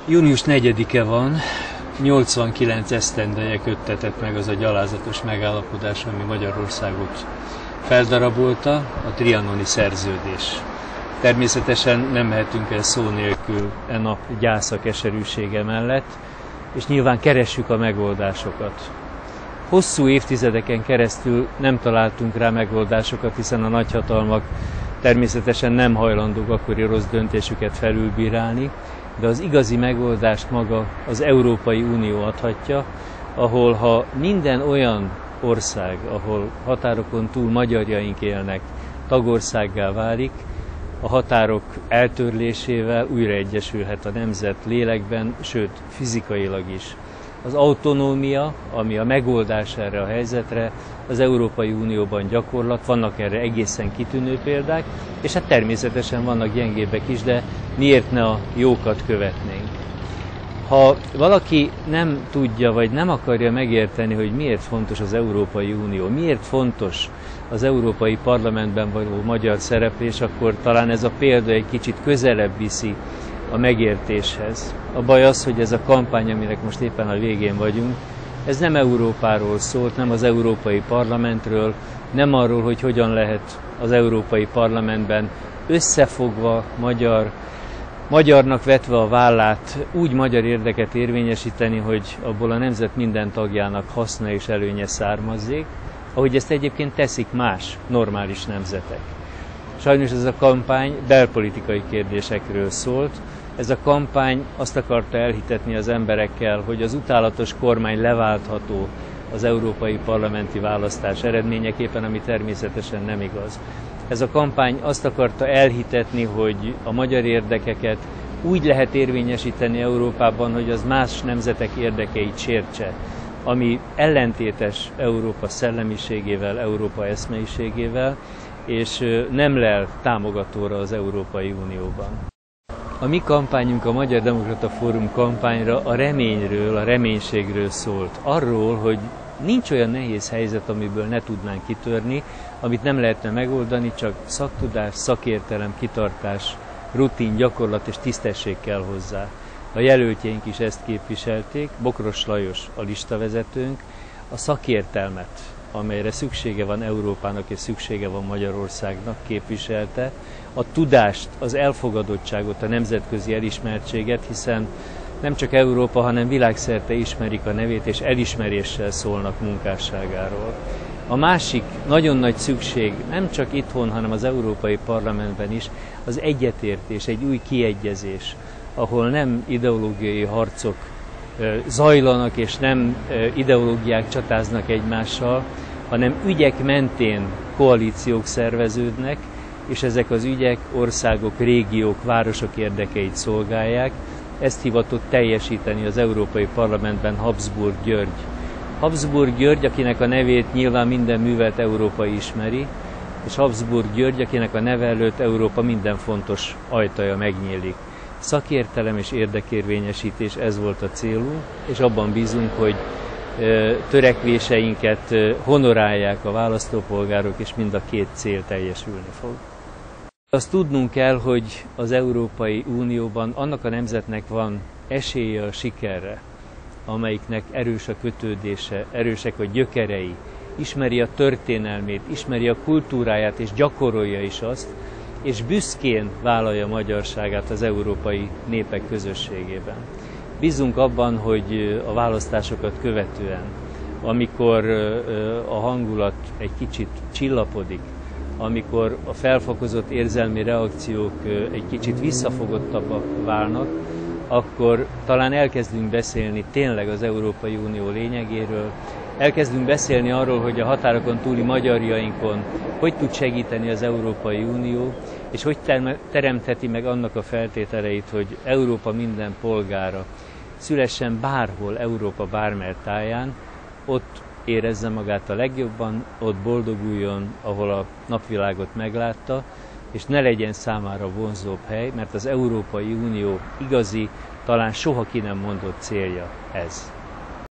Június 4-e van, 89 esztendeje köttetett meg az a gyalázatos megállapodás, ami Magyarországot feldarabolta, a trianoni szerződés. Természetesen nem mehetünk el szó nélkül e nap gyásza keserűsége mellett, és nyilván keressük a megoldásokat. Hosszú évtizedeken keresztül nem találtunk rá megoldásokat, hiszen a nagyhatalmak természetesen nem hajlandók akkori rossz döntésüket felülbírálni, de az igazi megoldást maga az Európai Unió adhatja, ahol ha minden olyan ország, ahol határokon túl magyarjaink élnek, tagországgá válik, a határok eltörlésével újra egyesülhet a nemzet lélekben, sőt fizikailag is. Az autonómia, ami a megoldás erre a helyzetre, az Európai Unióban gyakorlat, vannak erre egészen kitűnő példák, és hát természetesen vannak gyengébbek is, de miért ne a jókat követnénk? Ha valaki nem tudja, vagy nem akarja megérteni, hogy miért fontos az Európai Unió, miért fontos az Európai Parlamentben való magyar szereplés, akkor talán ez a példa egy kicsit közelebb viszi a megértéshez. A baj az, hogy ez a kampány, aminek most éppen a végén vagyunk, ez nem Európáról szólt, nem az Európai Parlamentről, nem arról, hogy hogyan lehet az Európai Parlamentben összefogva magyarnak vetve a vállát úgy magyar érdeket érvényesíteni, hogy abból a nemzet minden tagjának haszna és előnye származzék, ahogy ezt egyébként teszik más normális nemzetek. Sajnos ez a kampány belpolitikai kérdésekről szólt. Ez a kampány azt akarta elhitetni az emberekkel, hogy az utálatos kormány leváltható az európai parlamenti választás eredményeképpen, ami természetesen nem igaz. Ez a kampány azt akarta elhitetni, hogy a magyar érdekeket úgy lehet érvényesíteni Európában, hogy az más nemzetek érdekeit sértse, ami ellentétes Európa szellemiségével, Európa eszmeiségével, és nem lel támogatóra az Európai Unióban. A mi kampányunk, a Magyar Demokrata Fórum kampányra a reményről, a reménységről szólt. Arról, hogy nincs olyan nehéz helyzet, amiből ne tudnánk kitörni, amit nem lehetne megoldani, csak szaktudás, szakértelem, kitartás, rutin, gyakorlat és tisztesség kell hozzá. A jelöltjeink is ezt képviselték, Bokros Lajos a listavezetőnk, a szakértelmet, amelyre szüksége van Európának és szüksége van Magyarországnak, képviselte, a tudást, az elfogadottságot, a nemzetközi elismertséget, hiszen nem csak Európa, hanem világszerte ismerik a nevét, és elismeréssel szólnak munkásságáról. A másik nagyon nagy szükség, nem csak itthon, hanem az Európai Parlamentben is, az egyetértés, egy új kiegyezés, ahol nem ideológiai harcok zajlanak, és nem ideológiák csatáznak egymással, hanem ügyek mentén koalíciók szerveződnek, és ezek az ügyek országok, régiók, városok érdekeit szolgálják. Ezt hivatott teljesíteni az Európai Parlamentben Habsburg György. Habsburg György, akinek a nevét nyilván minden művelt Európa ismeri, és Habsburg György, akinek a neve előtt Európa minden fontos ajtaja megnyílik. Szakértelem és érdekérvényesítés, ez volt a célunk, és abban bízunk, hogy törekvéseinket honorálják a választópolgárok, és mind a két cél teljesülni fog. Azt tudnunk kell, hogy az Európai Unióban annak a nemzetnek van esélye a sikerre, amelyiknek erős a kötődése, erősek a gyökerei, ismeri a történelmét, ismeri a kultúráját és gyakorolja is azt, és büszkén vállalja magyarságát az európai népek közösségében. Bízunk abban, hogy a választásokat követően, amikor a hangulat egy kicsit csillapodik, amikor a felfokozott érzelmi reakciók egy kicsit visszafogottabbak válnak, akkor talán elkezdünk beszélni tényleg az Európai Unió lényegéről, elkezdünk beszélni arról, hogy a határokon túli magyarjainkon hogy tud segíteni az Európai Unió, és hogy teremtheti meg annak a feltételeit, hogy Európa minden polgára szülessen bárhol, Európa bármely táján, ott érezze magát a legjobban, ott boldoguljon, ahol a napvilágot meglátta, és ne legyen számára vonzóbb hely, mert az Európai Unió igazi, talán soha ki nem mondott célja ez.